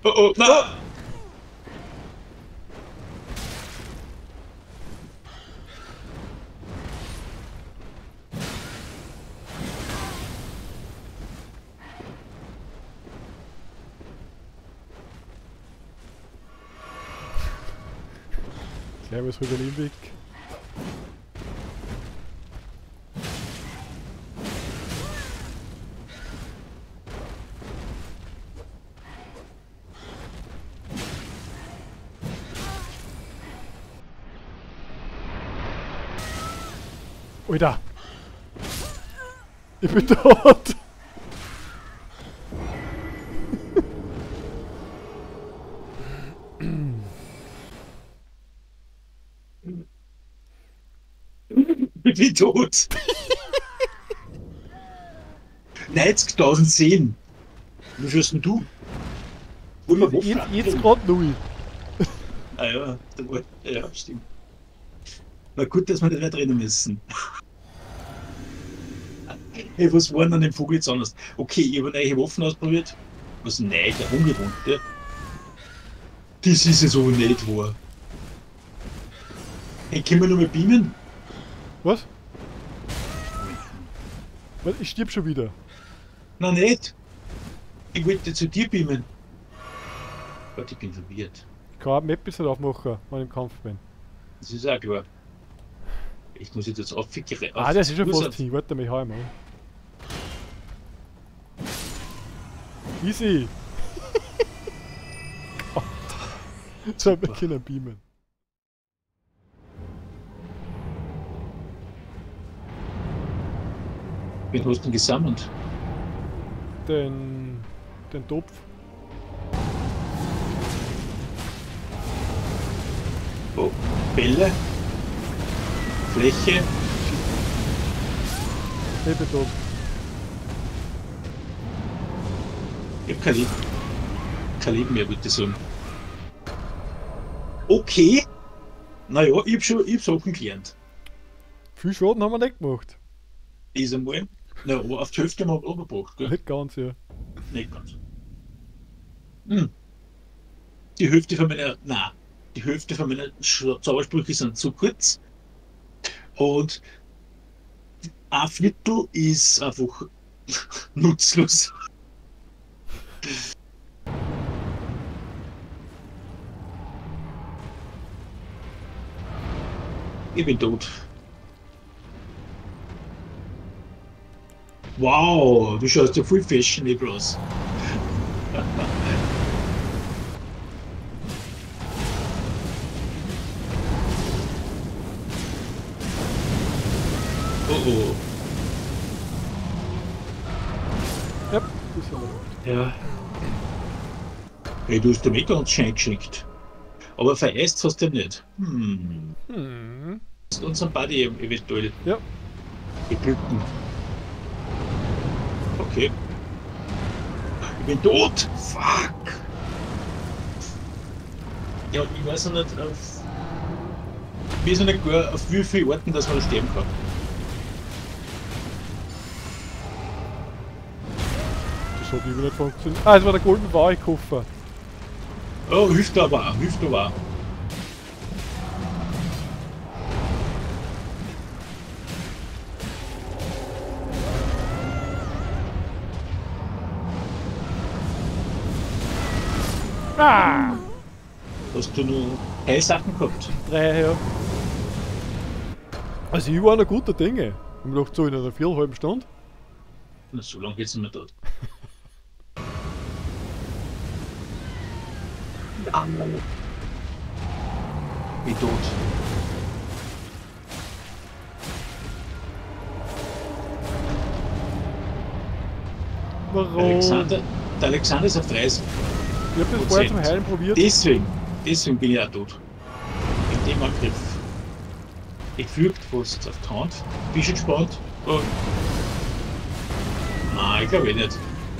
Oh, oh, na! Servus rüber den Weg. Alter! Ich bin tot! Ich bin tot. 90.000 Seen. Wie viel hast denn du? Jetzt grad 0. Ah ja, ja, stimmt. War gut, dass wir das nicht rennen müssen. Hey, was war denn an dem Vogel jetzt anders? Okay, ich habe neue Waffen ausprobiert. Was neu, der ungewohnt, ja? Das ist es aber nicht wahr. Hey, können wir nur mal beamen? Was? Was? Ich stirb schon wieder. Na nicht. Ich wollte zu dir beamen. Gott, ich bin verwirrt. Ich kann auch Map nicht aufmachen, wenn ich im Kampf bin. Das ist auch klar. Ich muss jetzt aufficken. Ah, das ist schon fast hin. Warte mal, ich hau ihn mal. Easy! Gott. So hab ich können beamen. Wen hast du denn gesammelt? Den Topf. Oh, Bälle. Fläche. Ich bin tot. Ich hab kein Leben mehr, würde ich sagen. Okay. Naja, ich hab Sachen gelernt. Viel Schaden haben wir nicht gemacht. Ist einmal. Na, aber auf die Hälfte haben wir runtergebracht, gell? Nicht ganz, ja. Nicht ganz. Hm. Die Hälfte von meiner. Nein. Die Hälfte von meinen Zaubersprüche sind zu kurz. Und ein Viertel ist einfach nutzlos. Ich bin tot. Wow, du schaust ja voll fashionable aus. Oh oh. Ja, das haben wir. Ja. Hey, du hast dir mega uns Schein geschickt. Aber vereist hast du nicht. Hm. Das ist unser Buddy eventuell. Ja. Geglückten. Okay. Ich bin tot! Fuck! Ja, ich weiß noch nicht, ich weiß noch nicht gar, auf wie vielen Orten, dass man sterben kann. Das hat irgendwie nicht funktioniert. Ah, es war der Golden Wau-Koffer. Oh, hilft aber auch, hilft aber auch. Ah! Hast du nur Heilsachen gehabt? 3, ja. Also ich war noch guter Dinge. Ich hab gedacht, so in einer viereinhalben Stunde. Na, so lange geht's nicht mehr dort. Wie tot. Warum? Der Alexander ist auf 30. Ich hab das vorher zum Heilen probiert. Deswegen bin ich auch tot. In dem Angriff. Ich flügt fast auf die Hand. Bist du gespannt? Oh. Nein, ich glaube nicht.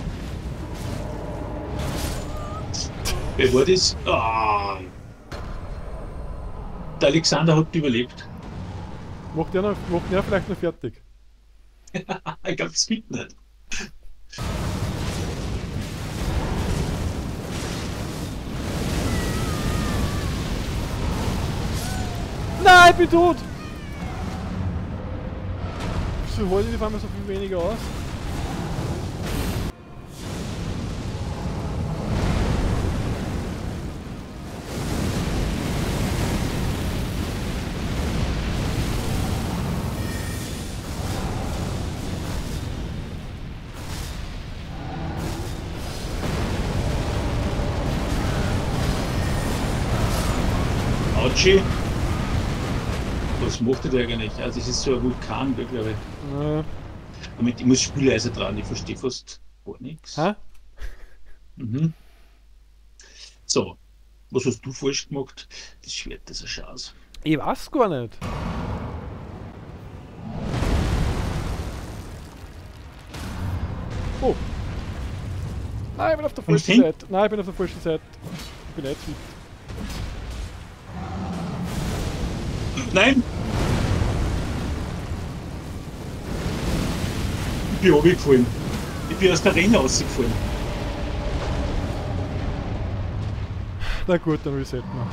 Wer war das? Ah. Der Alexander hat überlebt. Macht der vielleicht noch fertig? Ich glaube, es gibt nicht. Nein, ich bin tot! Wieso holen die auf einmal so viel weniger aus? Autschi. Was macht der eigentlich? Also das ist so ein Vulkan, glaube ich. Ja. Damit ich muss Spüleise dran, ich verstehe fast gar nichts. Hä? Mhm. So, was hast du falsch gemacht? Das Schwert, das ist eine Chance. Ich weiß gar nicht. Oh. Nein, ich bin auf der falschen hin? Seite. Nein, ich bin auf der falschen Seite. Ich bin jetzt fit. Nein! Ich bin runtergefallen. Ich bin aus der Arena rausgefallen. Na gut, dann resetten wir.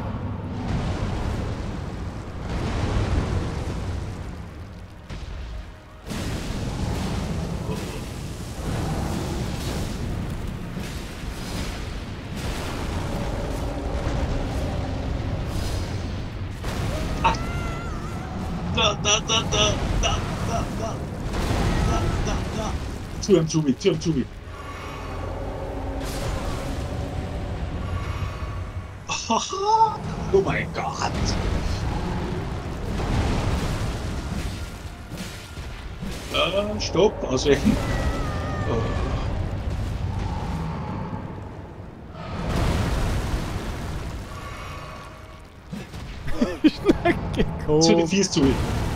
Tür am Zubi, Tür am Zubi. Oh mein Gott. Stopp, ausweichen. Oh. Schnell gekommen. Zu den Viehs zu.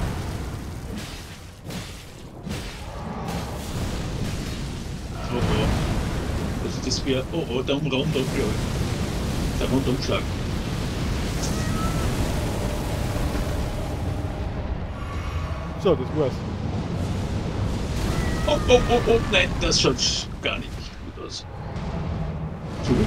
Also das wäre. Oh, der Rundumschlag. Der Rundumschlag. So, das war's. Oh, nein, das schaut gar nicht gut aus. Zu? Ja.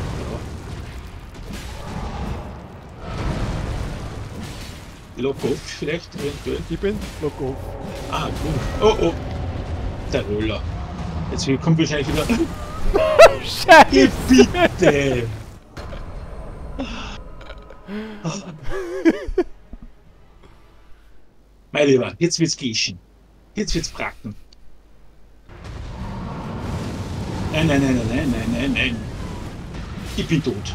Lock-off vielleicht eventuell. Ich bin Lock-off. Ah, gut. Oh. Der Roller. Jetzt kommt wahrscheinlich wieder. Scheiße! Bitte! Mein Lieber, jetzt wird's geschen. Jetzt wird's bracken. Nein. Ich bin tot.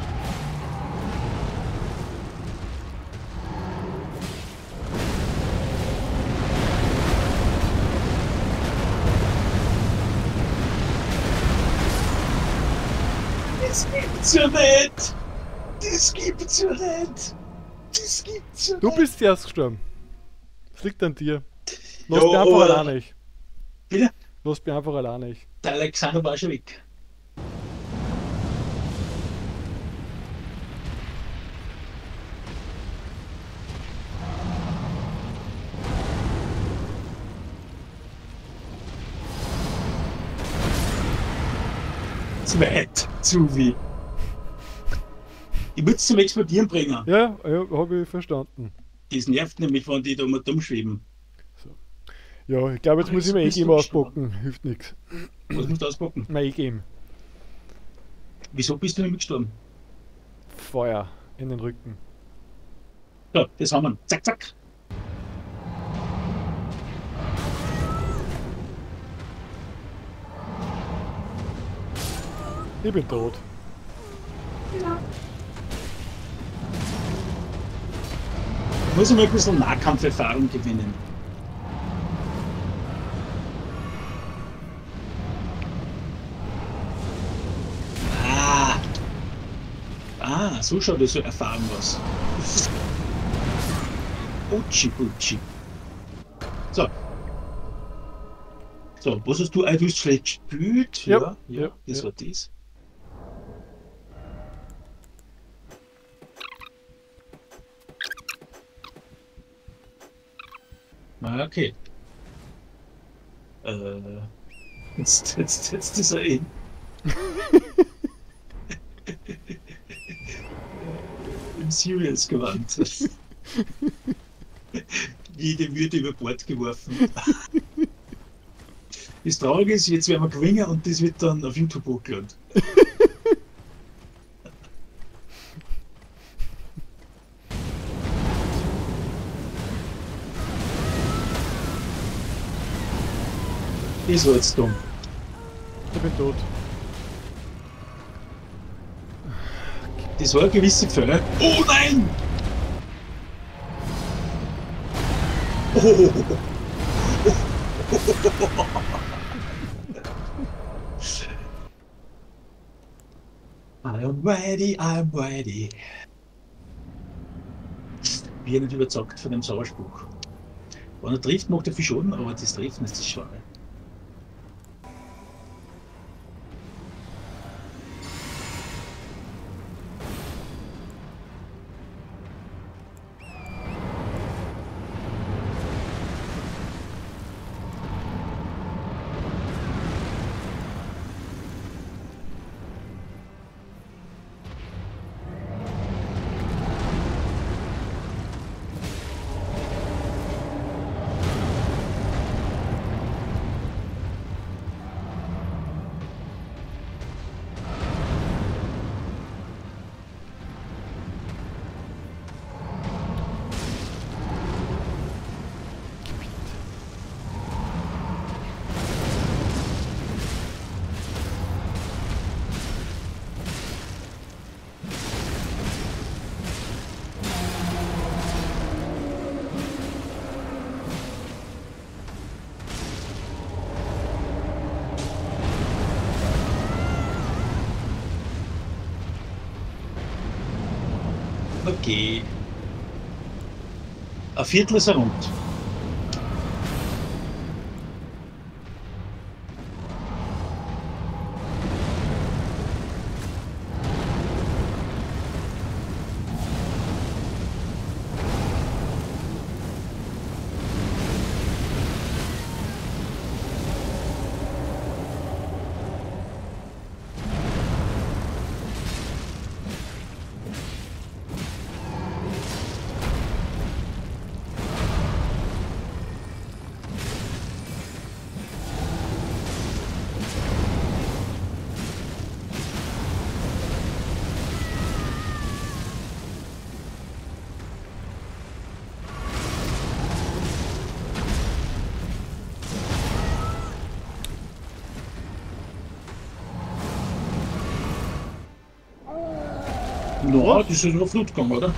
Das gibt's ja nicht! Das gibt's ja nicht! Das gibt's ja nicht! Du bist zuerst gestorben. Das liegt an dir. Lass Ja, mich einfach aber- alleine. Bitte? Lass mich einfach alleine. Der Alexander war schon weg. Zweit, zu wie. Ich würde es zum Explodieren bringen. Ja, habe ich verstanden. Das nervt nämlich, wenn die da mal dumm schweben. Ja, ich glaube, jetzt Aber muss jetzt ich mein bist du E-Game schon. auspacken. Hilft nichts. Was musst du auspacken? Mein E-Game. Wieso bist du nämlich gestorben? Feuer in den Rücken. So, das haben wir. Zack, zack. Ich bin tot. Ich muss mal ein bisschen Nahkampferfahrung gewinnen. So schaut das so erfahren aus. Utschi, Utschi. So. So, was hast du? Du hast schlecht gespielt? Ja, Das ja. war das. Okay. Jetzt ist er in. Im Serious gewandt. Wie die Würde über Bord geworfen. Das Traurige ist, jetzt werden wir gewinnen und das wird dann auf YouTube hochgeladen. Das war jetzt dumm. Ich bin tot. Das war eine gewisse Gefahr, ne? Oh nein! Oh. I'm ready, I'm ready. Bin ja nicht überzeugt von dem Sauerspruch. Wenn er trifft, macht er viel Schaden, aber das Treffen ist das Schwache. Okay. Ein Viertel ist er rund. No, das ist nur Flut gegangen, oder?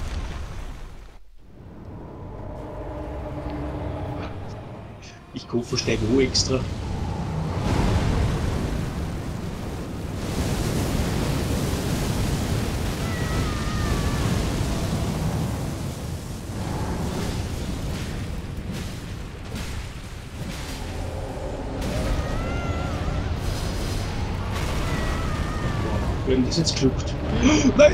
Ich kaufe Steig hoch extra. Wir haben das jetzt geschluckt. Nein!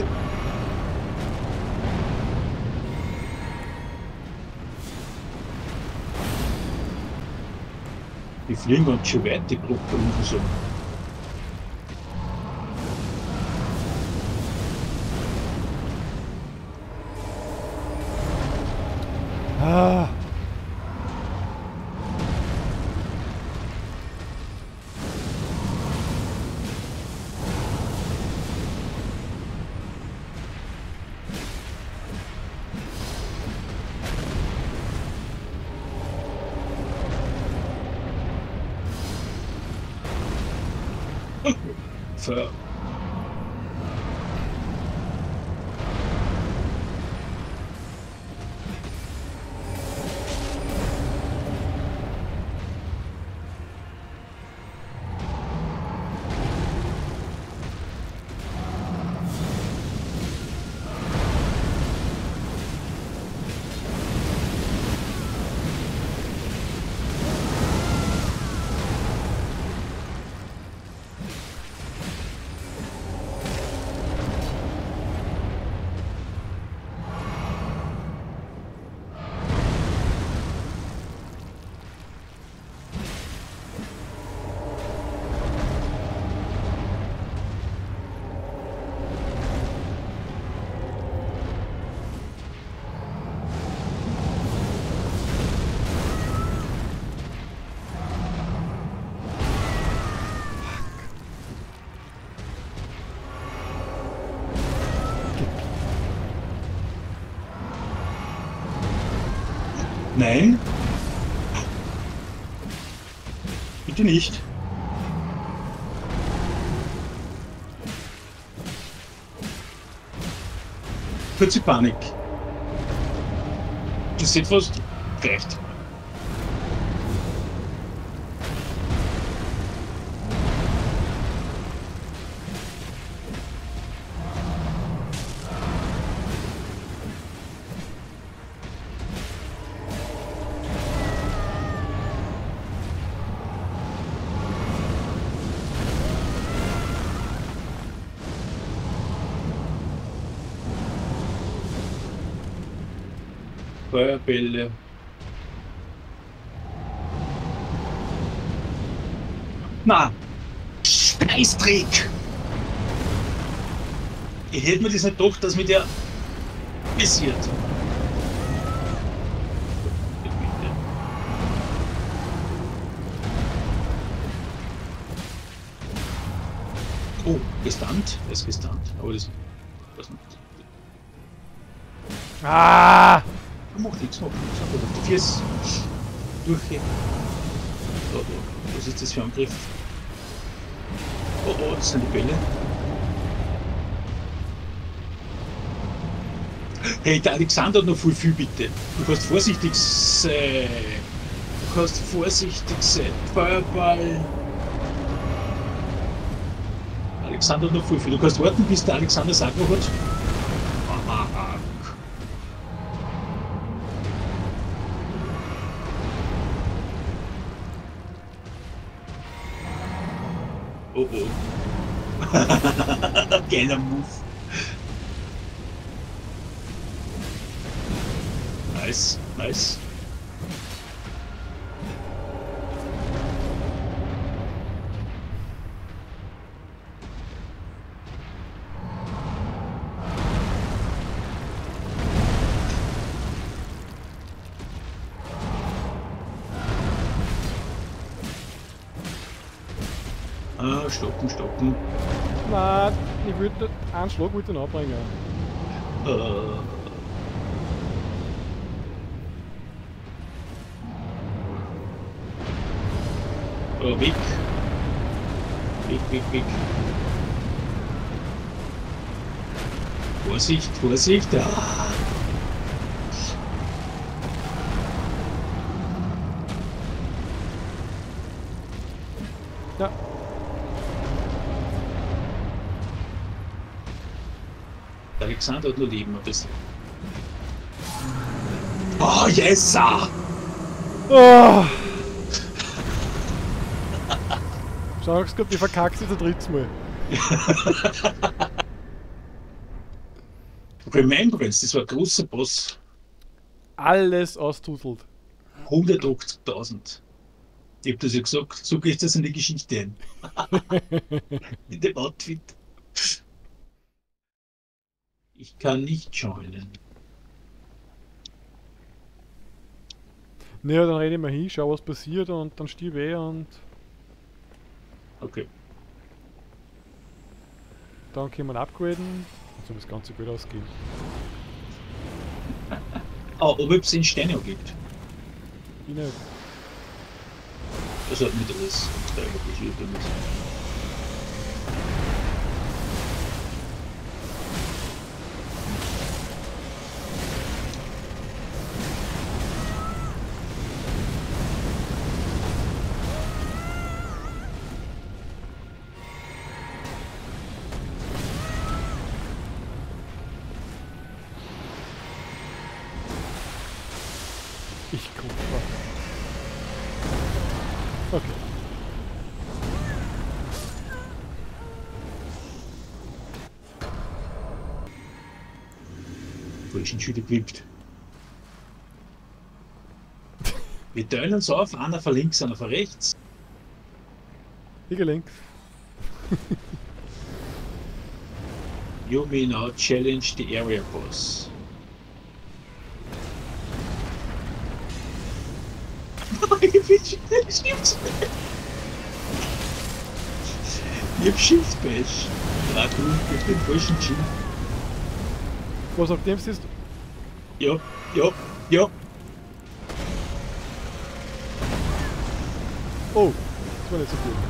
Die fliegen ganz schön weit, die Gruppe, muss ich sagen. Ah. Für Nein. Bitte nicht. Kurze Panik. Das ist etwas reicht. Feuerbälle. Na, Scheißdreck! Ich hätte mir das nicht gedacht, dass mit der passiert. Oh, gestunt? Er ist gestunt. Aber das was nicht. Ah! Macht nichts, macht nichts. Aber die Füße durchheben. Da, da. Was ist das für ein Angriff? Oh, oh, das sind die Bälle. Hey, der Alexander hat noch viel, bitte. Du kannst vorsichtig sein. Du kannst vorsichtig sein. Feuerball. Alexander hat noch viel. Du kannst warten, bis der Alexander Sack noch hat. Oh oh. Geiler Move. Nice, nice. Ah, stoppen, stoppen. Nein, ich würde einen Schlag wollte ich noch abbringen. Weg. Weg, weg, weg. Vorsicht, Vorsicht. Ah. Ja. Der Alexander hat nur Leben ein bisschen. Oh, yes! Oh. Sag's Gott, ich verkack's jetzt ein drittes Mal. Remembrance, das war ein großer Boss. Alles austutelt. 180.000. Ich hab das ja gesagt, so geht das in die Geschichte ein. In dem Outfit. Ich kann nicht joinen. Naja, dann rede ich mal hin, schau was passiert und dann stirb ich und Okay. dann können wir upgraden und so das Ganze gut ausgehen. Ah, ob es 10 Steine angibt. Ich nicht. Das hat nicht alles passiert damit. Ich guck mal. Okay. Falschen Schüler gewippt. Wir teilen uns auf, einer von links, einer von rechts. Ich gelingt. You may now challenge the area boss. Das gibt's nicht. Ich hab Shift-Bash. Ja, du, ich hab den falschen Chip. Was auf dem ist? Ja, ja, ja. Oh, das war nicht so gut.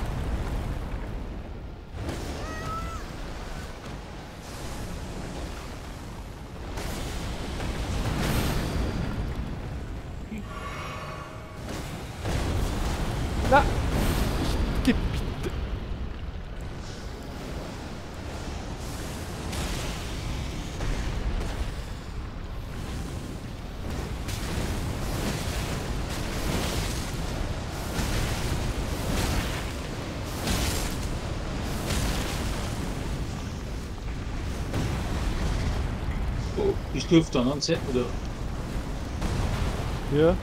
Na! Gib bitte! Oh, bist du auf der anderen Seite, oder? Ja.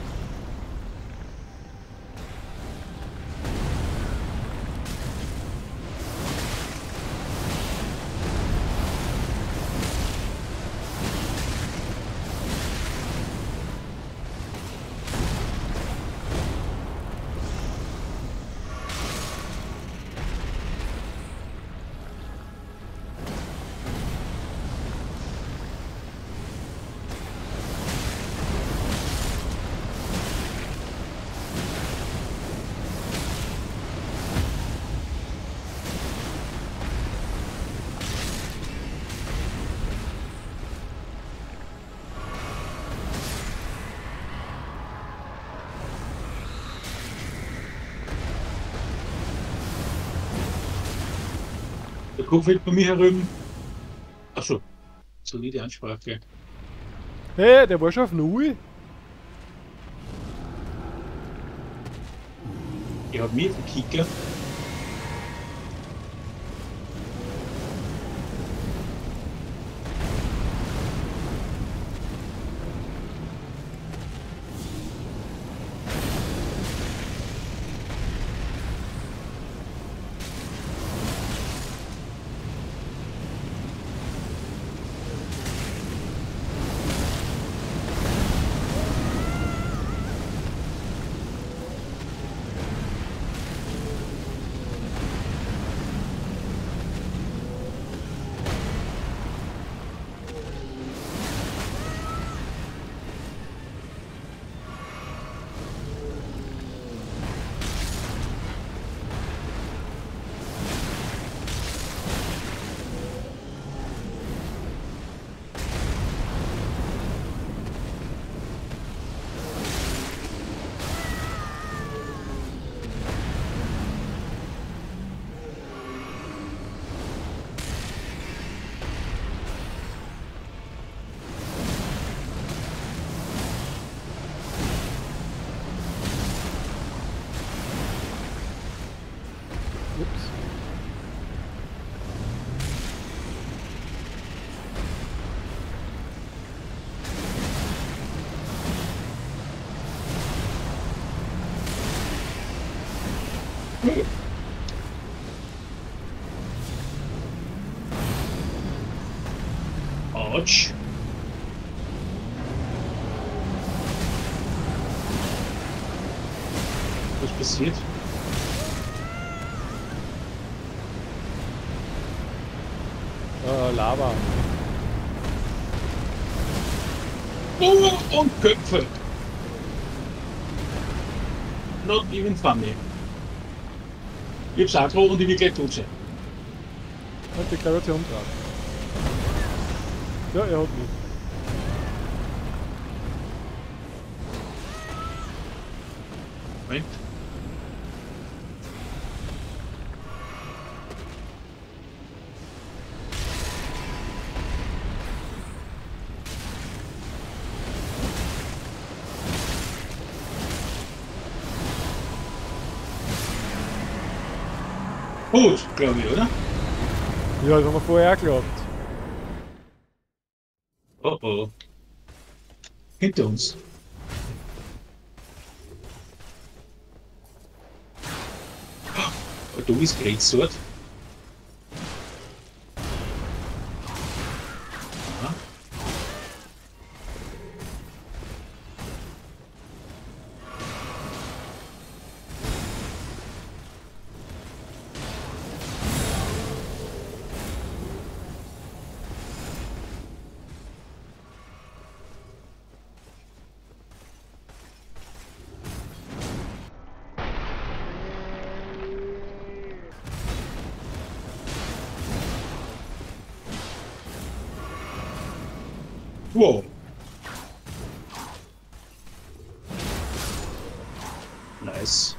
Der Kopf fällt bei mir herum. Achso, solide Ansprache. Hey, der war schon auf Null. Ich habe mir Kicker. Ups. Autsch. Was passiert? Lava. Oh, und Köpfe. Not even funny. Ich hab's auch gerade und ich will gleich tot sein. Hat Deklaration drauf. Ja, er hat mich. Moment. Gut, glaube ich, oder? Ja, das haben wir vorher auch geglaubt. Oh oh. Hinter uns. Oh, du bist Greatsword. Aha. Wow. Nice.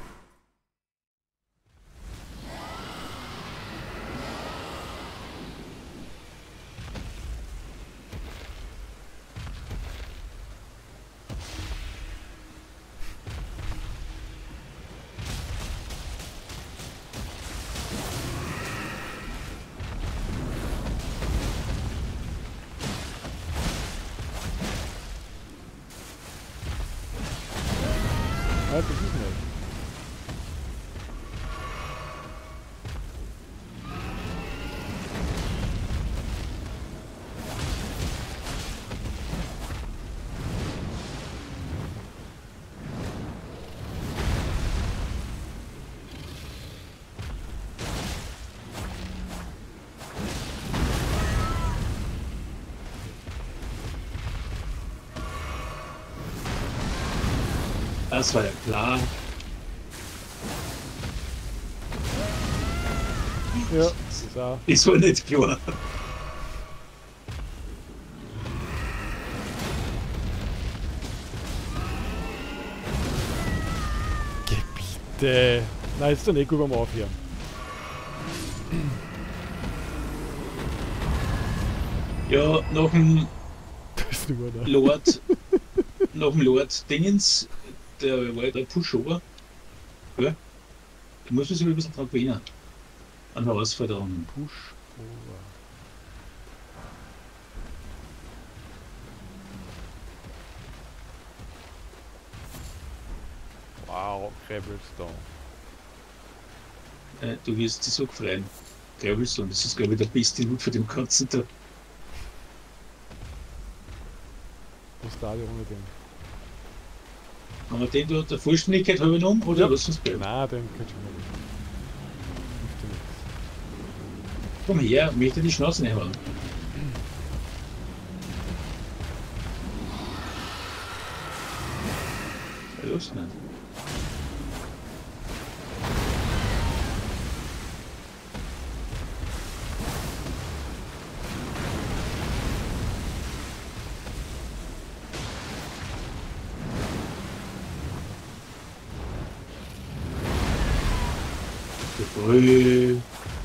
Ja, das ist nicht. Das war ja klar. Ja, das ist auch. Das war nicht klar. Gebiete. Nein, jetzt dann eh gut beim Aufhören. Ja, nach dem Das ist nur da. Lord, nach dem Lord Dingens, der war ja der Pushover. Ja? Da muss man sich ein bisschen dran gewöhnen. An Herausforderungen. Push over. Wow, Cobblestone. Du wirst dich so freuen. Gravelstone, das ist, glaube ich, der beste Loot für den ganzen Tag. Was da ohne den? Haben wir den da der Vollständigkeit halber genommen oder Ja. lass uns bleiben? Nein, den kannst du nicht. Hilft dir nichts. Komm her, ich möchte die Schnauze nicht haben. Ja, los, nein. Jawohl.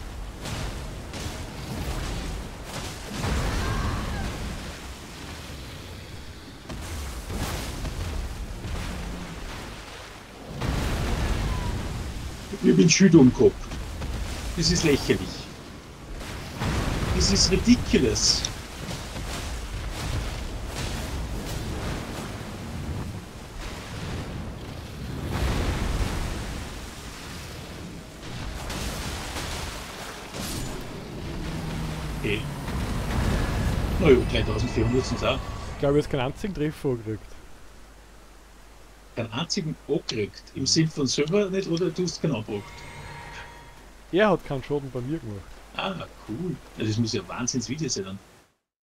Ich bin Schüler im Kopf. Das ist lächerlich. Das ist ridiculous. Okay. Na ja, 3400 sind es auch. Ich glaube, er hat keinen einzigen Treffer gekriegt. Keinen einzigen angekriegt. Im Sinn von selber nicht oder du hast keinen angebracht. Er hat keinen Schaden bei mir gemacht. Ah, cool. Ja, das muss ja ein Wahnsinnsvideo sein. Dann.